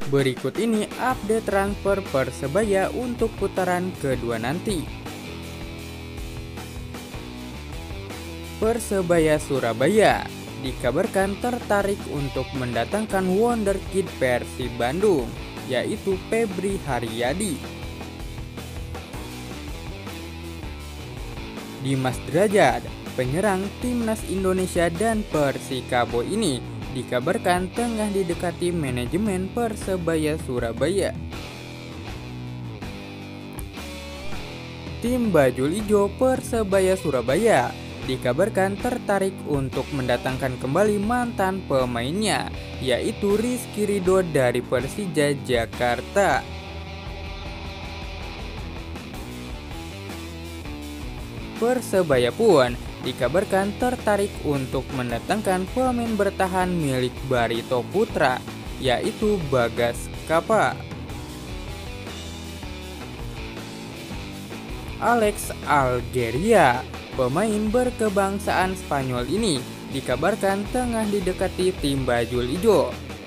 Berikut ini update transfer Persebaya untuk putaran kedua nanti. Persebaya Surabaya dikabarkan tertarik untuk mendatangkan wonderkid Persib Bandung, yaitu Febri Haryadi. Dimas Derajat, penyerang timnas Indonesia dan Persikabo ini dikabarkan tengah didekati manajemen Persebaya Surabaya. Tim Bajul Ijo Persebaya Surabaya dikabarkan tertarik untuk mendatangkan kembali mantan pemainnya, yaitu Rizky Ridho dari Persija Jakarta. Persebaya pun dikabarkan tertarik untuk mendatangkan pemain bertahan milik Barito Putra, yaitu Bagas Kapa. Alex Algeria, pemain berkebangsaan Spanyol ini dikabarkan tengah didekati tim Bajul Ijo.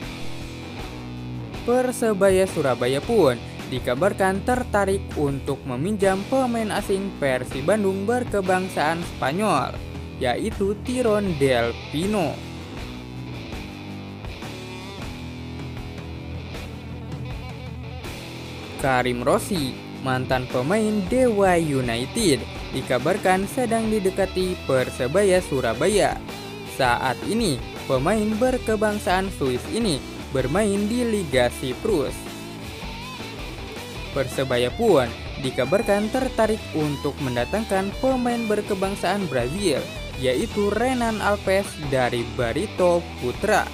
Persebaya Surabaya pun dikabarkan tertarik untuk meminjam pemain asing Persib Bandung berkebangsaan Spanyol, yaitu Tiron Del Pino. Karim Rossi, mantan pemain Dewa United, dikabarkan sedang didekati Persebaya Surabaya. Saat ini, pemain berkebangsaan Swiss ini bermain di Liga Siprus. Persebaya pun dikabarkan tertarik untuk mendatangkan pemain berkebangsaan Brazil, yaitu Renan Alves dari Barito Putra.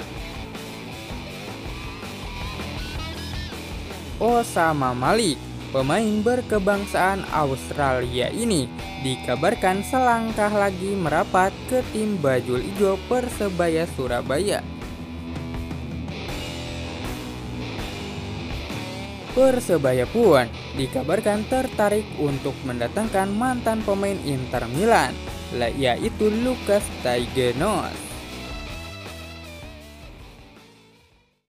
Osama Malik, pemain berkebangsaan Australia ini dikabarkan selangkah lagi merapat ke tim Bajul Ijo Persebaya Surabaya. Persebaya pun dikabarkan tertarik untuk mendatangkan mantan pemain Inter Milan, yaitu Lucas Taiguenos.